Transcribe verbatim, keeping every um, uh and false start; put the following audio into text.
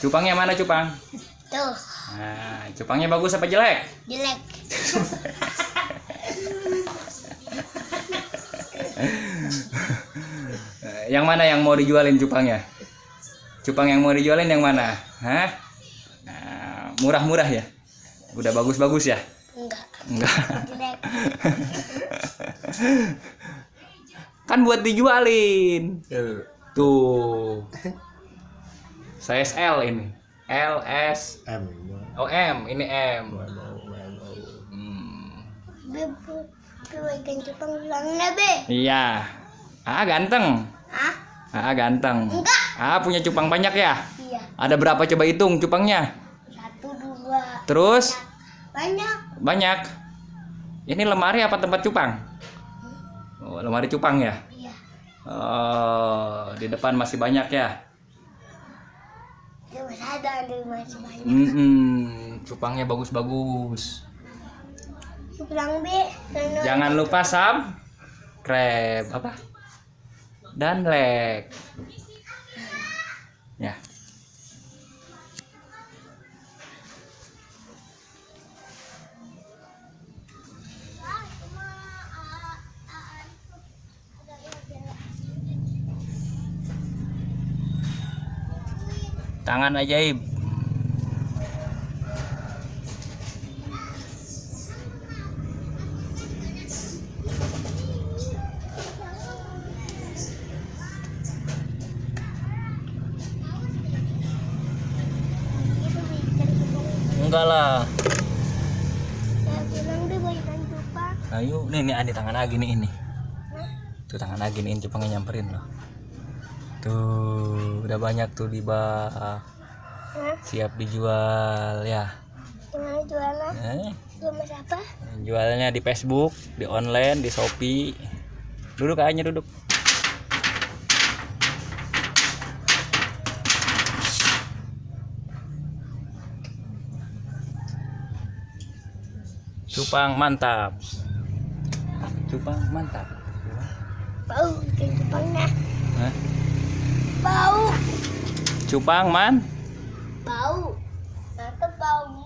Cupangnya mana cupang? Tuh. Nah, cupangnya bagus apa jelek? Jelek. Yang mana yang mau dijualin cupangnya? Cupang yang mau dijualin yang mana? Hah? Nah, murah-murah ya? Udah bagus-bagus ya? Enggak. Enggak. Jelek. Kan buat dijualin. Tuh. Size L ini. L, S, M. oh M, ini M. Hmm. Bebe, ikan cupang bilangnya be. Iya. Ah ganteng. Hah? Ah ganteng. Enggak. Ah punya cupang banyak ya? Iya. Ada berapa coba hitung cupangnya? Satu dua. Terus? Banyak. Banyak. Ini lemari apa tempat cupang? Oh, lemari cupang ya? Iya. Oh, di depan masih banyak ya? Dia masih ada di masih banyak. Mm-mm, cupangnya bagus-bagus. Bilang be. Jangan lupa subscribe apa? Dan like. Ya. Tangan ajaib. Enggak lah. Ya bilang be ikan cupang. Ayo, nih nih ada tangan lagi nih ini. Tuh tangan lagi nih, ini cupangnya nyamperin loh. Tuh, udah banyak tuh di bawah. Hah? Siap dijual ya. Gimana jualnya? Eh, Jual siapa? jualnya di Facebook, di online, di Shopee. Duduk aja duduk. Cupang mantap. Cupang mantap. Bau ikan cupangnya. Hah? Bau. Cupang man. Bau. Nanti bau.